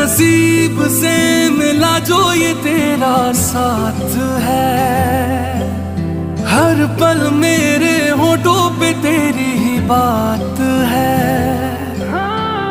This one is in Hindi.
नसीब से मिला जो ये तेरा साथ है। हर पल मेरे होठों पे तेरी ही बात